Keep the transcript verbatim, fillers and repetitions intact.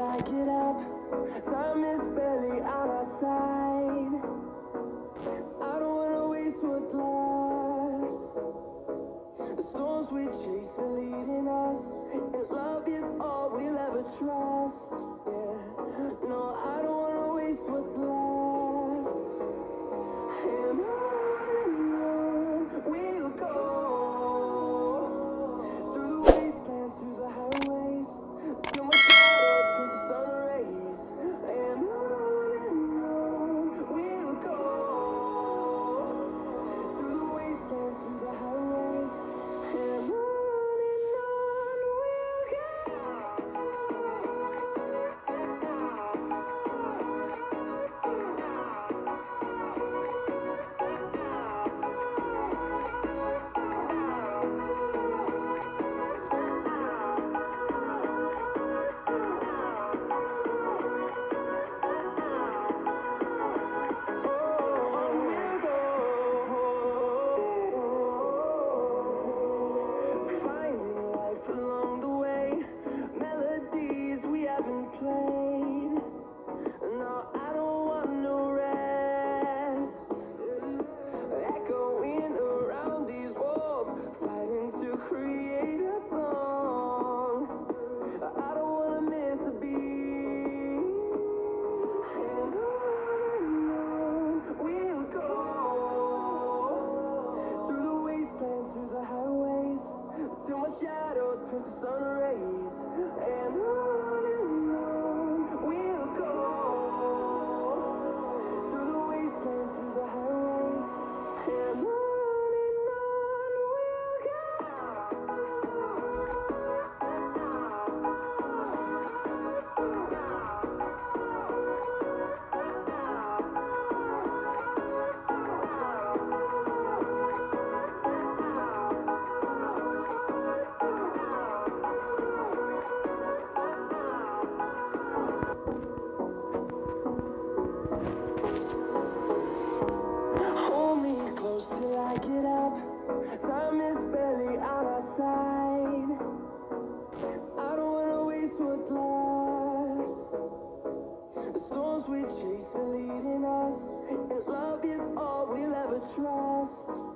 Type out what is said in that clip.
I get up. Time is barely on our side. I don't wanna waste what's left. The storms we chase are leading us, and love is all we'll ever trust. Yeah, no, I don't wanna waste what's left. And on we'll go, through the wastelands, through the highways, till my shadow turns to sun rays. And on and on we'll go, through the wastelands, through the highways. And on and on we'll go. Played. No, I don't want no rest. Echoing around these walls, fighting to create a song. I don't wanna miss a beat. And on and on we'll go, through the wastelands, through the highways, till my shadow turns to sun rays. And on and on we'll go, through the wastelands, through the highways. And on and on we'll go. Hold me close till I get up. Time is barely on our side. I don't wanna waste what's left. The storms we chase are leading us, and love is all we'll ever trust.